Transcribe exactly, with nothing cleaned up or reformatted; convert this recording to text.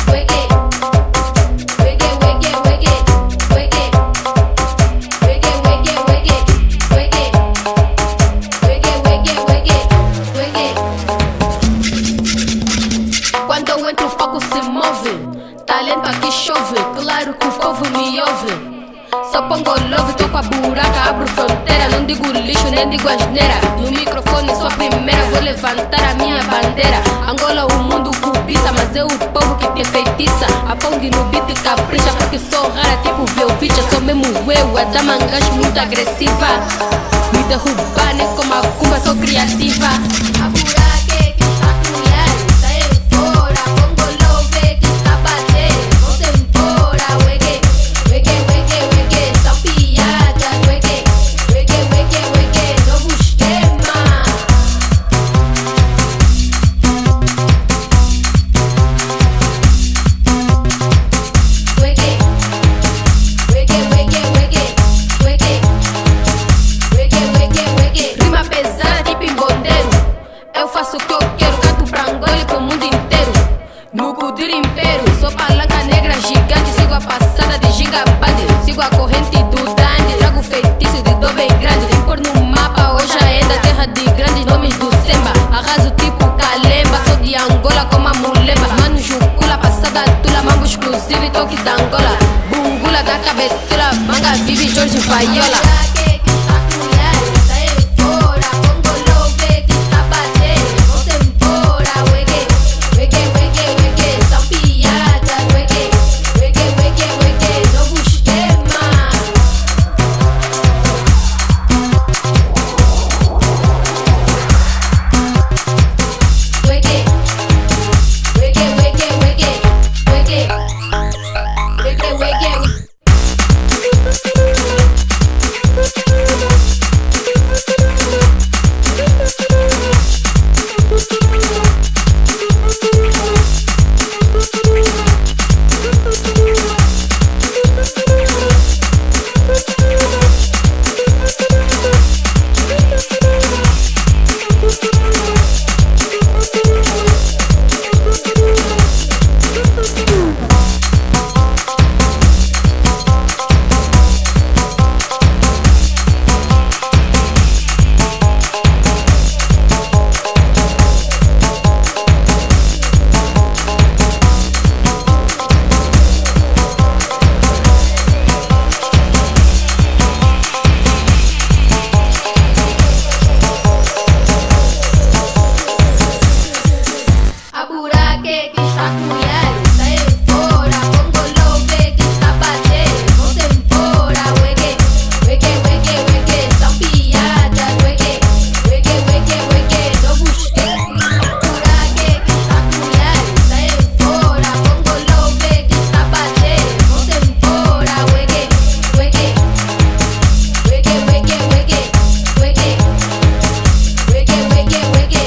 Quando eu entro o palco se move, talento aqui chove, claro que o povo me ouve. Só pongo love, tô com a buraca, abro fronteira. Não digo lixo, nem digo asneira. No microfone sou a primeira, vou levantar a minha bandeira. Angola o mundo cobiça, mas é o povo que te feitiça. A Pong no beat capricha, porque sou rara tipo Velvicha. Sou mesmo eu, a dama gajo muito agressiva. Me derrubar nem como a cumba, sou criativa. A buraca é que está colher, sai fora. Pongo love que está batendo, vamos embora. Wege, wege, wege, wege, são piadas. Wege, wege, wege, wege, novo esquema. Wege, wege, wege, wege, wege, wege, wege, wege. Rima pesada tipo embondeiro. Eu faço o que eu quero, canto pra Angola e pro mundo inteiro. No Kudir Império, sou palanca negra gigante. Sigo a passada de gigabande, sigo a corrente do Dandy. Trago feitiço de dor bem grande. Vem pôr no mapa, hoje ainda terra de grandes nomes do Semba. Arraso tipo Kalemba, sou de Angola como a Mulemba. Mano Jucula, passada tula, mambo exclusivo e toque da Angola. Bungula da cabetura, manga vive Jorge Vaiola.